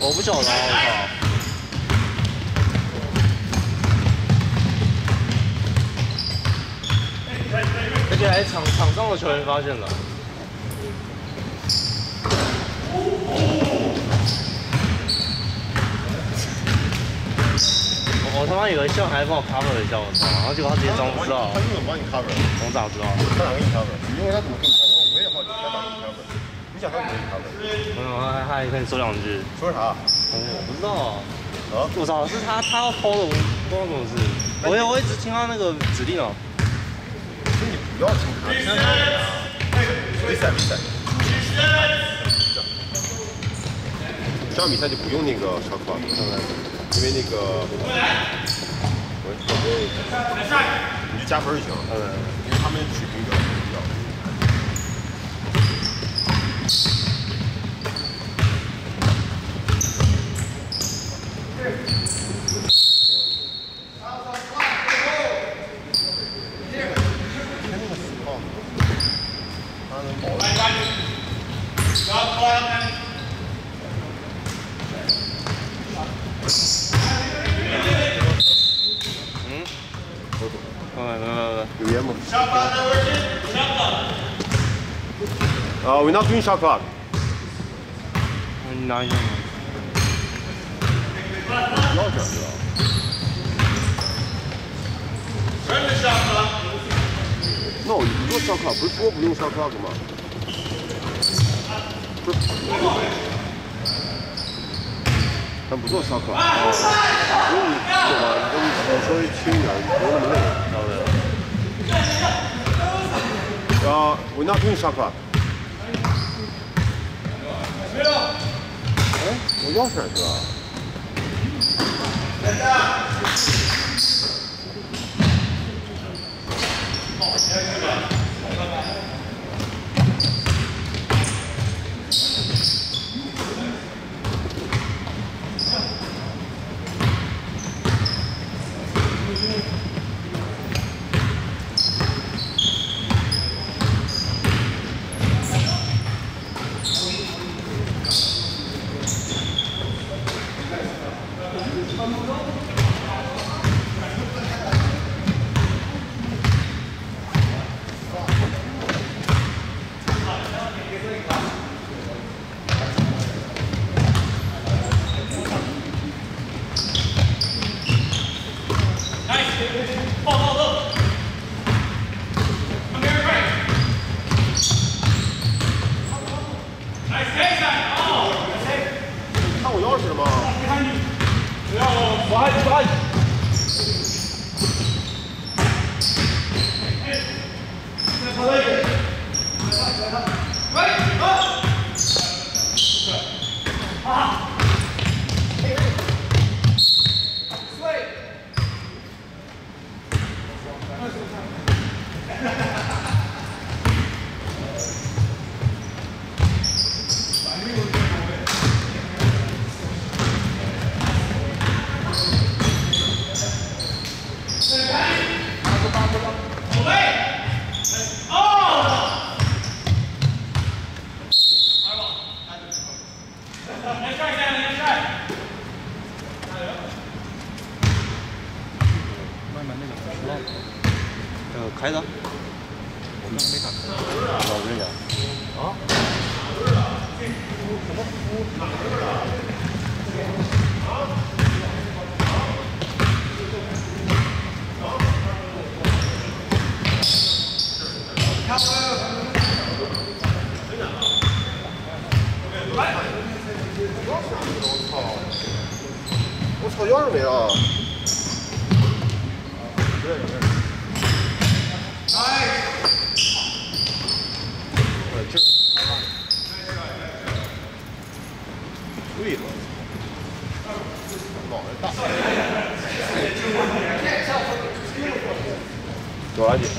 我不晓得，我靠！而且还场上的球员发现了。我他妈以为校还帮我 cover 一下，我操！然后结果他直接装不知道。 他用帮你 cover， 我咋知道？ 他哪给你 cover？因为他怎么给你 cover？我也好奇他哪给你 cover？你想他怎么给你 cover？ 没有，他还可以说两句。 说啥？ 我不知道。 啊？ 我操，是他要偷的，我不知道怎么事。我一直听他那个指令哦。 那你不要听他。比赛。这样比赛就不用那个烧烤了，因为那个你就加分就行了。因为他们水平比较。有烟吗？We're not doing shot clock. 你拿一下吗？ 不要这样子啊！那我不做 shot clock， 不是说不用 shot clock 吗？咱不做 shot clock。不用你懂吗？你稍微轻一点，不用那么累。 好的。 We're not doing shot clock. 哎，我钥匙是吧？看我钥匙了吗？ 开的，我刚没看。我跟你讲。啊？我操，钥匙没了。对了，脑袋大。多少斤？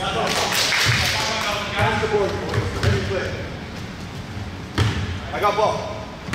I got ball.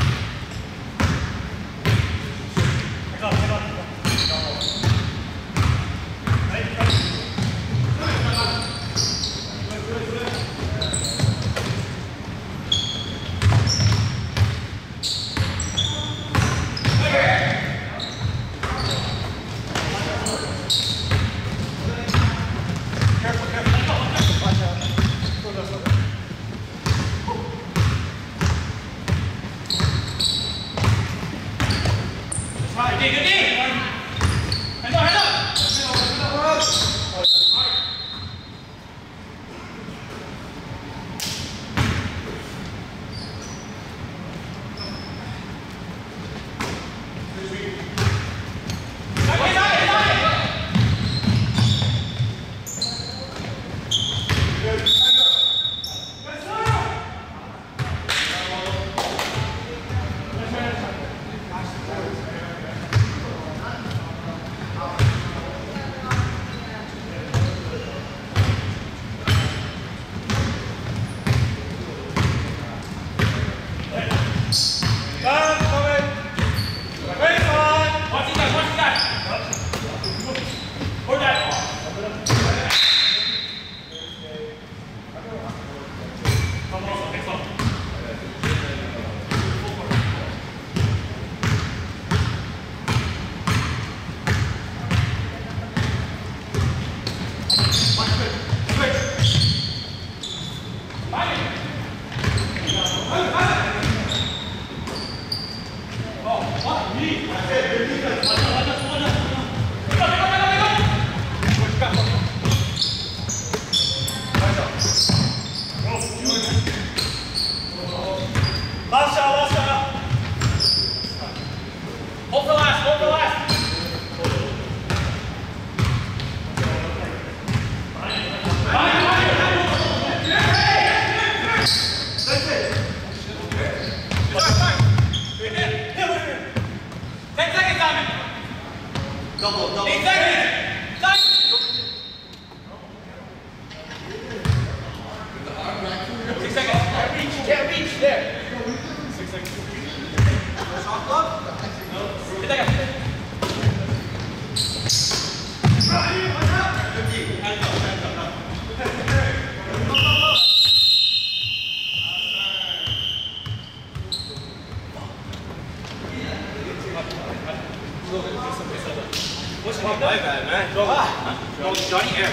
Johnny Air.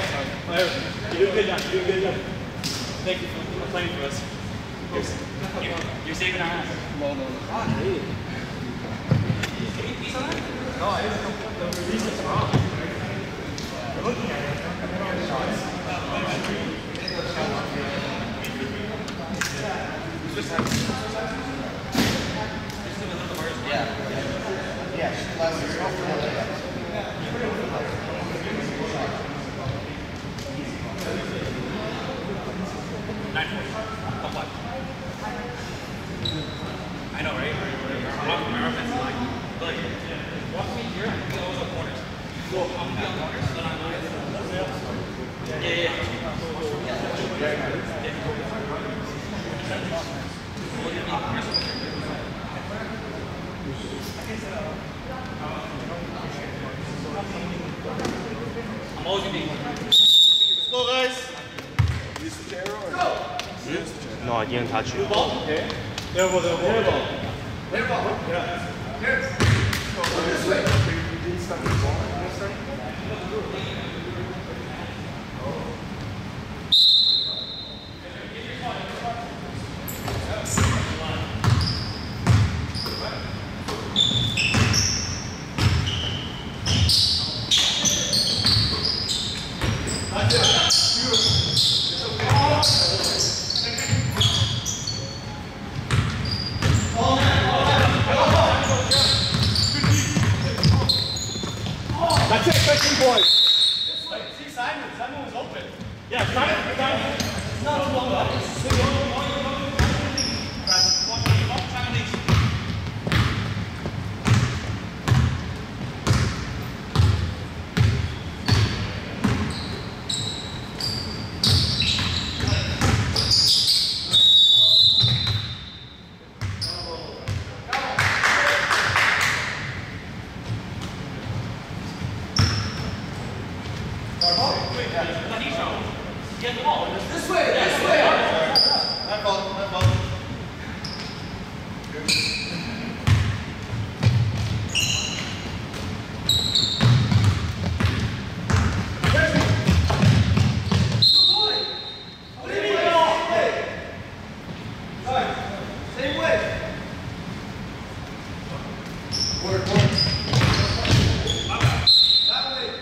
You did a good job. You did a good job. Thank you for playing for us. You're saving our ass. No. Can you piece on that? No, I didn't. The release is wrong. You're looking at it. I know, right? Our offense is like, walk me here, I'm going to always on corners. So I'm going to be on corners, then I'm going to... Yeah. I'm always going to be... Let's go, guys. Use the chair or no? No, I didn't touch you. Okay. There ball. Yeah. Go this way. You didn't start the ball. That's it, 13 boys. Get the ball. This way, this way. My fault, my fault. Same way. Work, work. That way.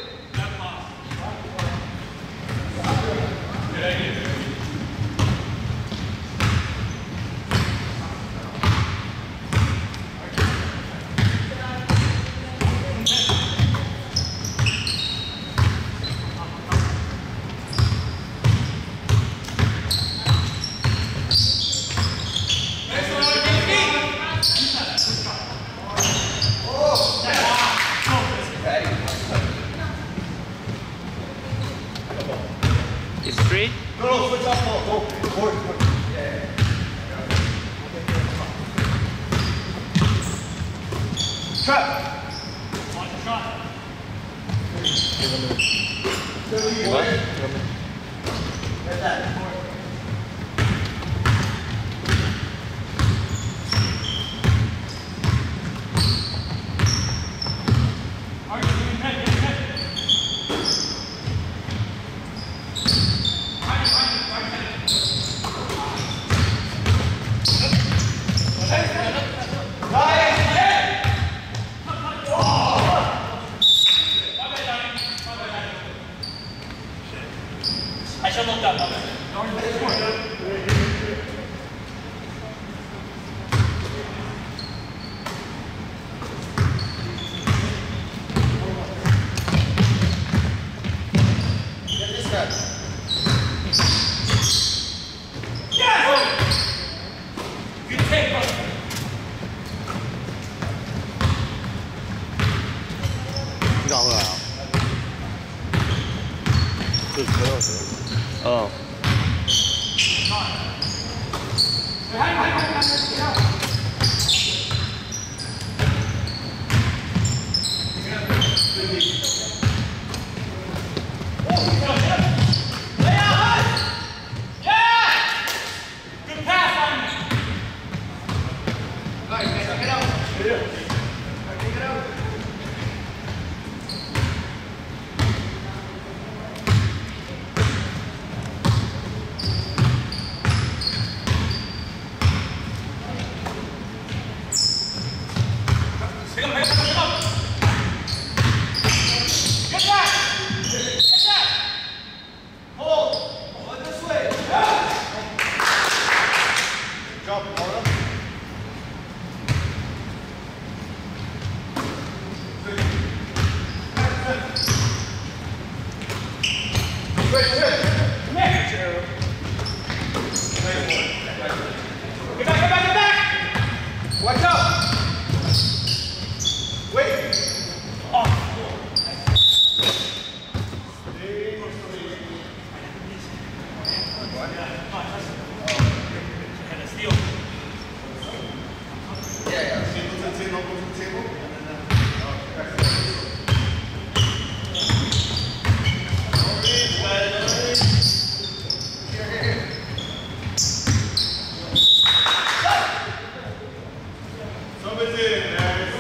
It's free? No, switch off ball. Go. Forward. Trap. Watch the shot. Get that. All right, get ahead, get ahead. I should look up. Get this guy. Yes! Good take, brother. 이거 안 올라요. 그 들어가세요. 어. Good pass, Simon. Pick up, pick up, pick up. Get that! Get that! Hold. Hold this way. Drop it, hold up. Come here. Get back, get back, get back! Watch out. Wait. Steal. Yeah. Table to table, go to the table. Somebody's in, guys.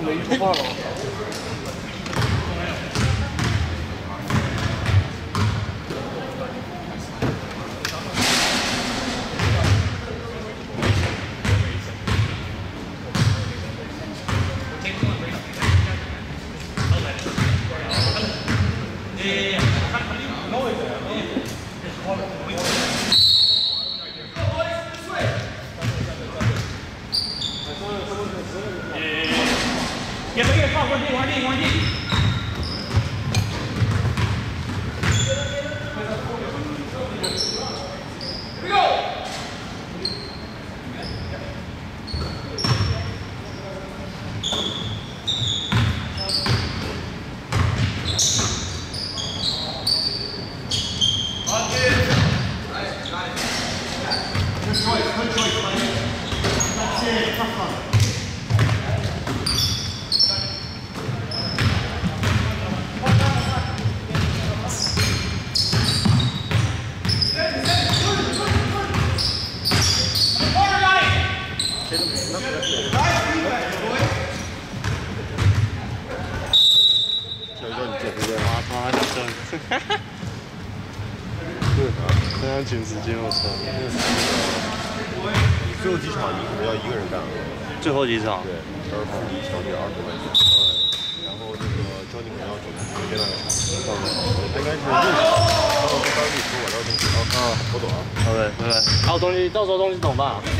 没说话了。 这样紧时间我操！ 你最后几场你可能要一个人干了。 最后几场。 对，12分1强力20分。然后那个教你可能要准备那个场。应该是6场。然后刚跟你说我要东西。我懂了。 好的，拜拜。还有东西，到时候东西怎么办啊？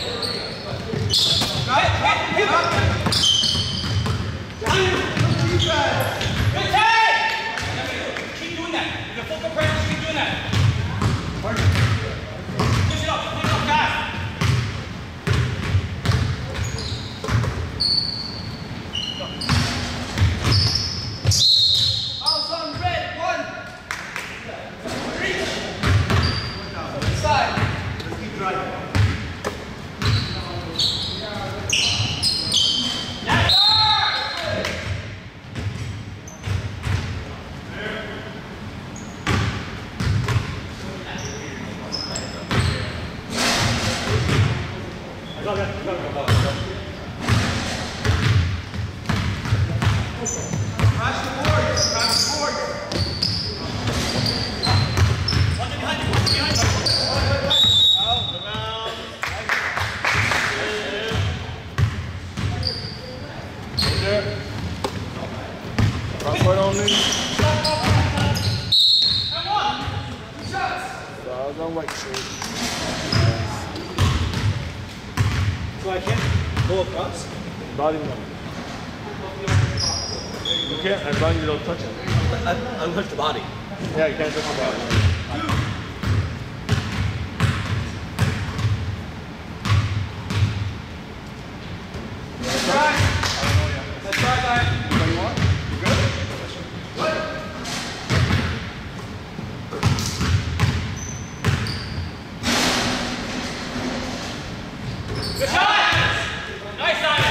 So I can't go across? Body one. You can't, as long as you don't touch it. I touch the body. Yeah, you can't touch the body. Let's try that. You want? You good? What? Good shot! Nice, Simon!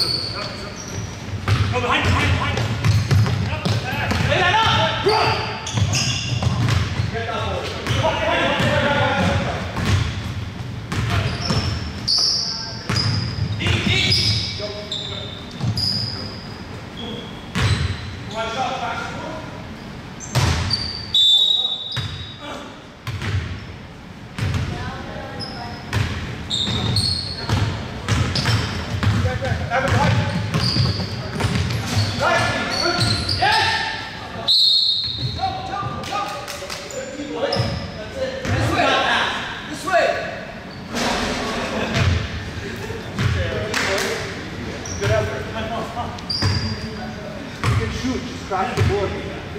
Go behind, behind. Lay that up! Run! Crash the board.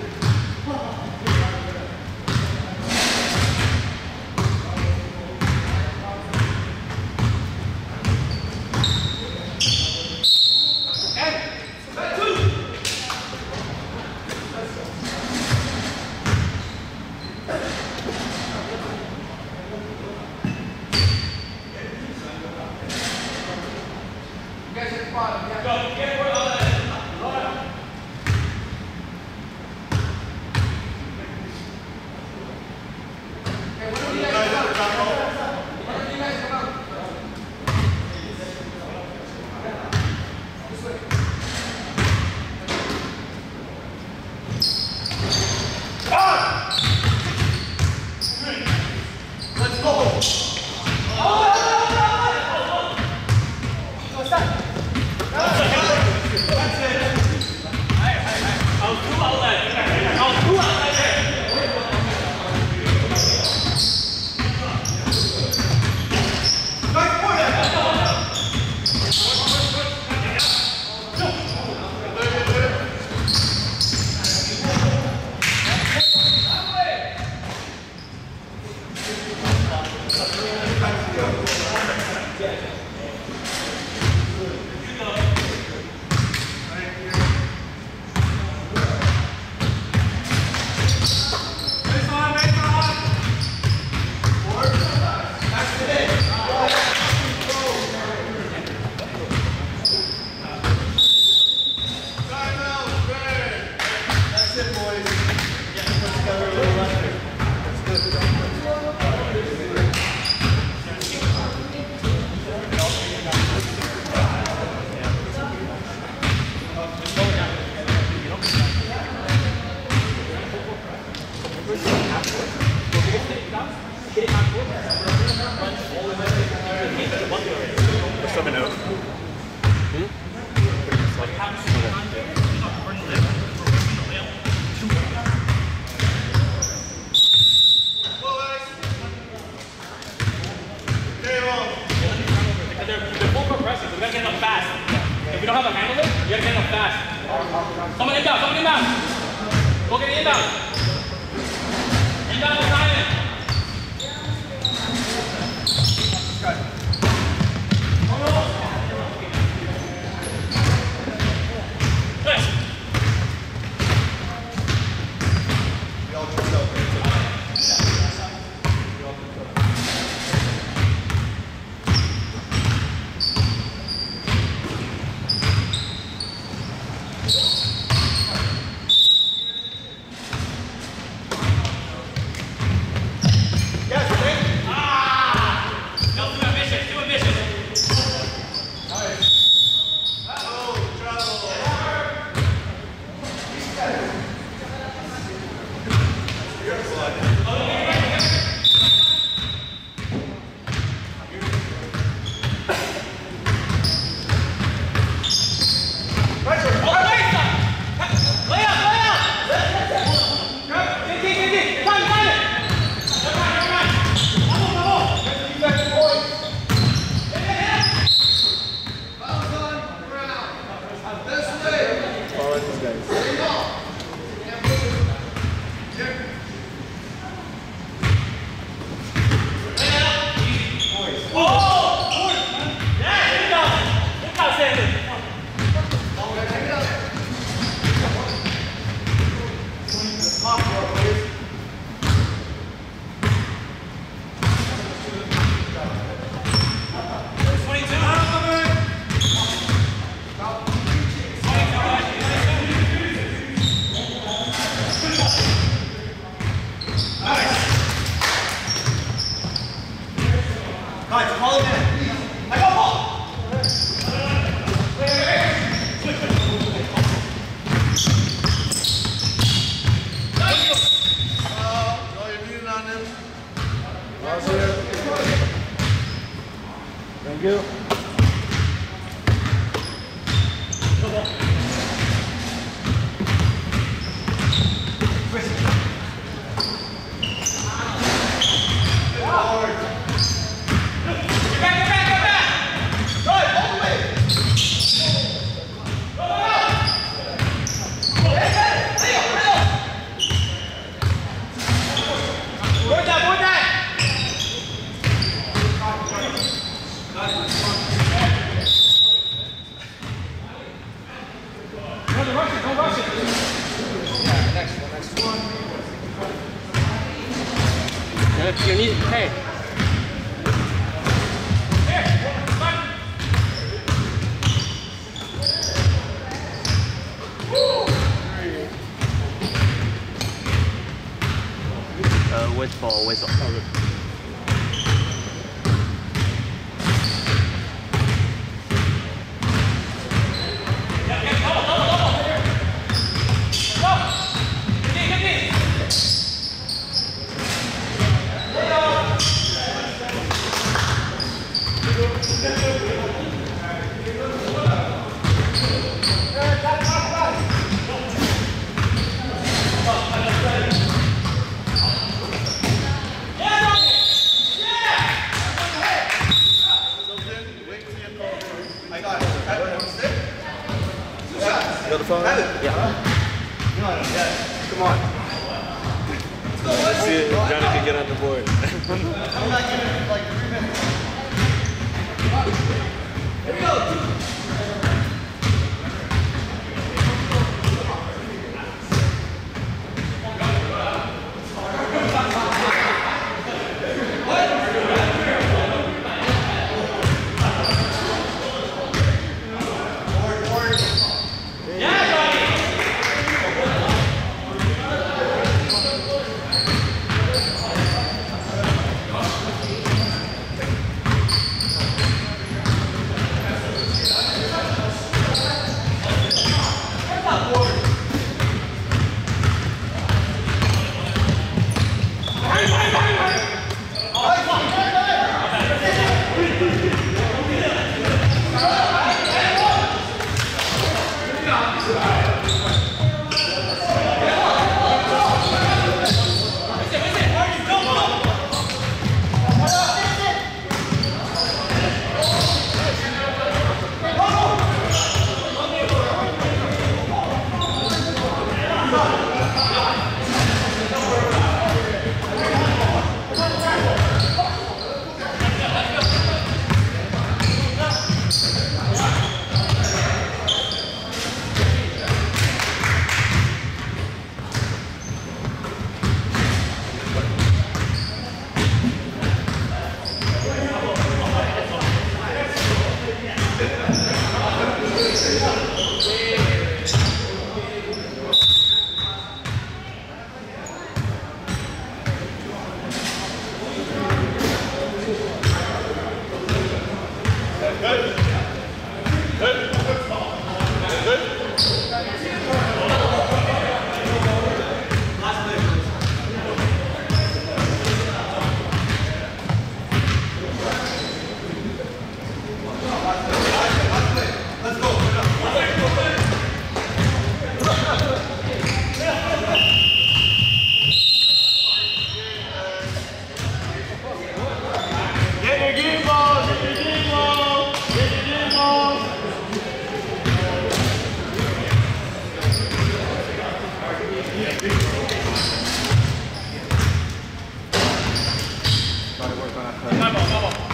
you don't have a handle it, you gotta get it up fast. Someone inbound, someone inbound. Go get it inbound. Inbound, behind it. You need, hey. Wait for whistle. Got the phone? Yeah. Come on. Let's see if Johnny can get on the board. I'm not giving it like 3 minutes. Here we go. Time